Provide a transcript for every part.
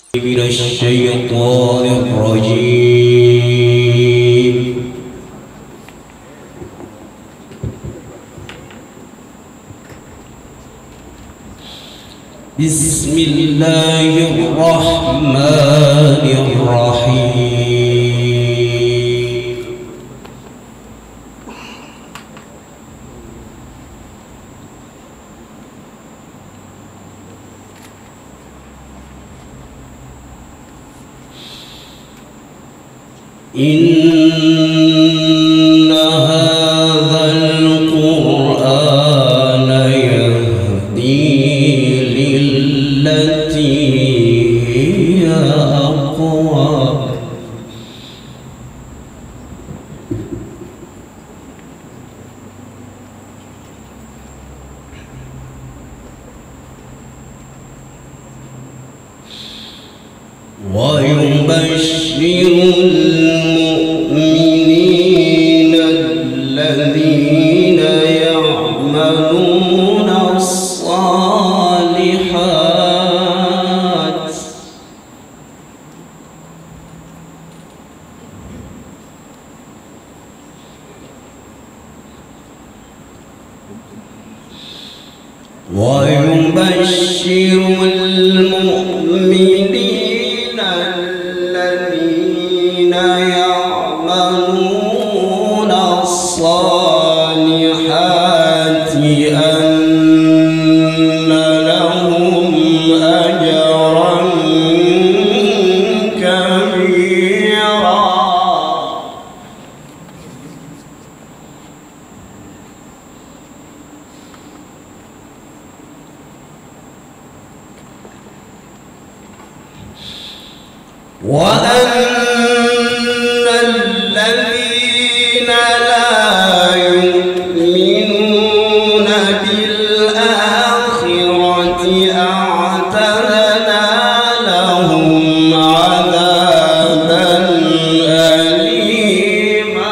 من الشيطان الرجيم. بسم الله الرحمن الرحيم. إن هذا القرآن يهدي للتي هي أقوم. ويبشر المؤمنين الذين يعملون الصالحات الذين يعملون الصالحات أن لهم أجرا كبيرا. وأن الذين لا يؤمنون بالآخرة أعتدنا لهم عذابا أليما.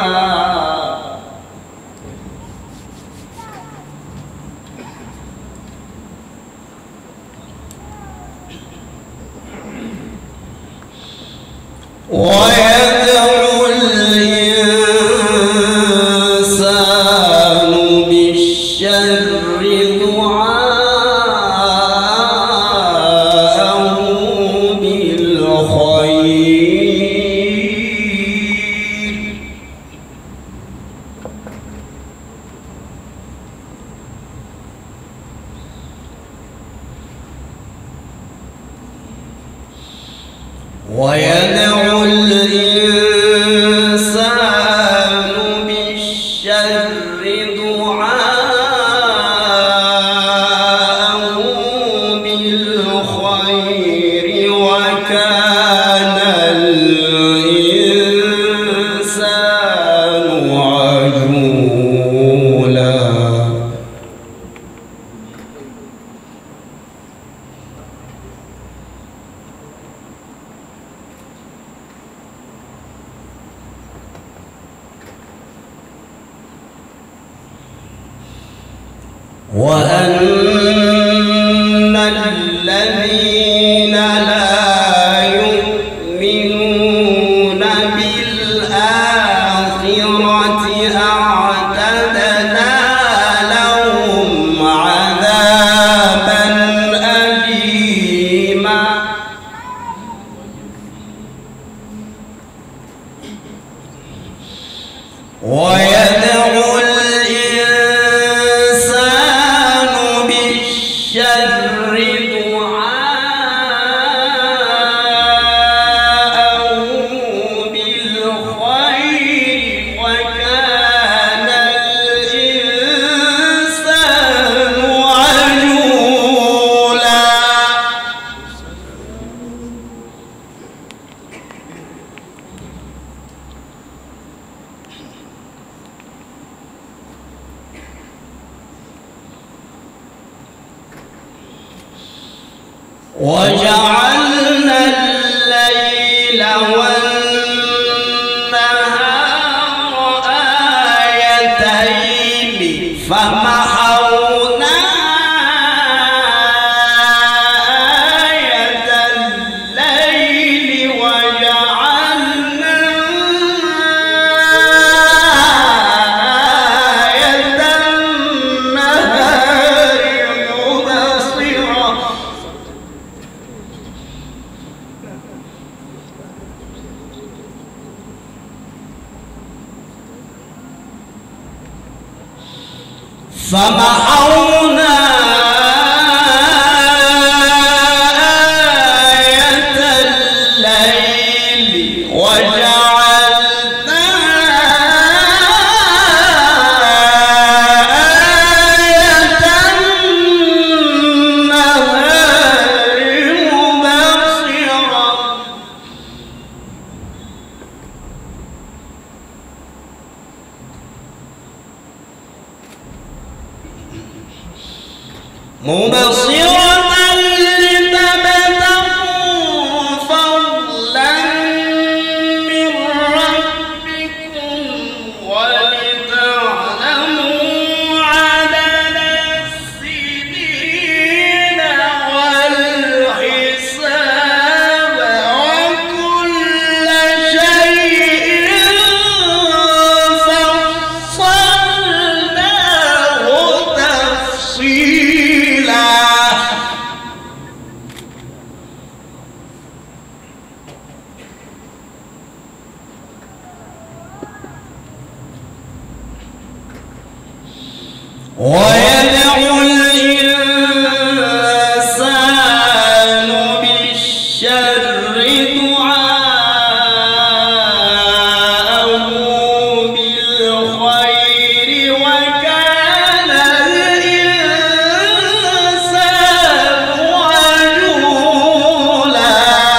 ويدعو الإنسان بالشر دعاءه بالخير. ويدعو الإنسان بالشر دعاءه بالخير وكان الإنسان عجولا. وأن الذين لا يؤمنون بالآخرة أعتدنا لهم عذابا أليما. ويدعو الإنسان بالشر دعاءه بالخير وكان الإنسان عجولا. وجعلنا الليل والنهار آيتين فمحونا آية الليل فمحونا آية الليل وجعلنا آية النهار مبصرة لتبتغوا فضلا من ربكم ولتعلموا عدد السنين والحساب وكل شيء فصلناه تفصيلا. ويدعو الإنسان بالشر دعاءه بالخير وكان الإنسان عجولا.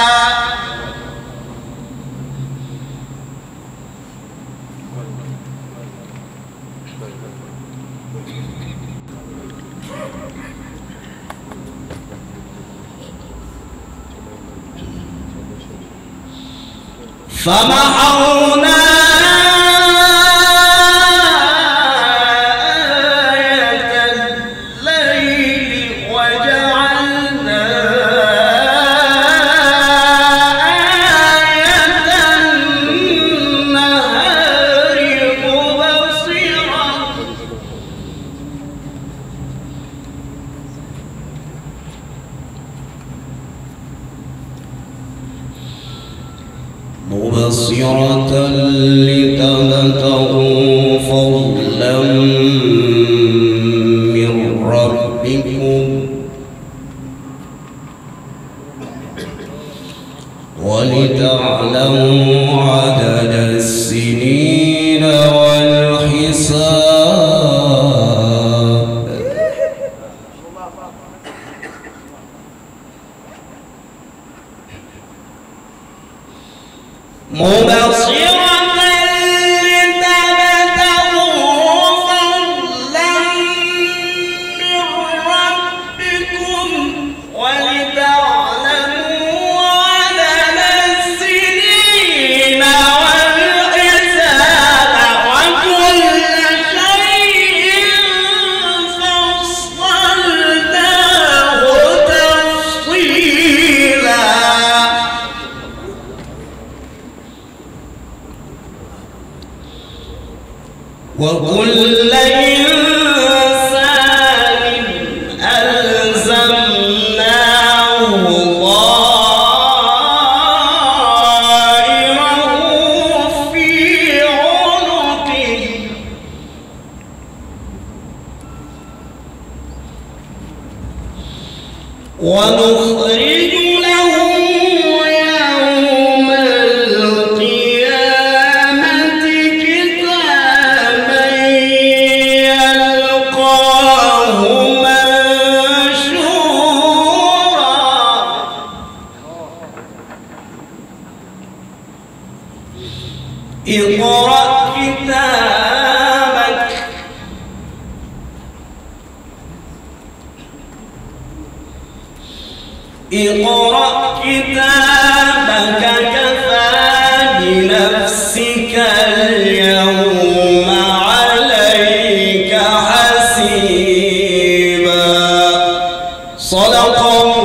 فمحونا آية الليل وجعلنا آية النهار مبصرة لتبتغوا فضلا من ربكم ولتعلموا عدد السنين والحساب. مبصرة لتبتغوا فضلا من ربكم ولتعلموا عدد السنين والحساب وكل شيء فصلناه تفصيلا. وكل إنسان ألزمناه طائره في عنقه ونخرج له يوم القيامة كتابا يلقاه منشورا. اقرأ كتابك اقرأ كتابك كفى بنفسك اليوم عليك حسيبا. صدق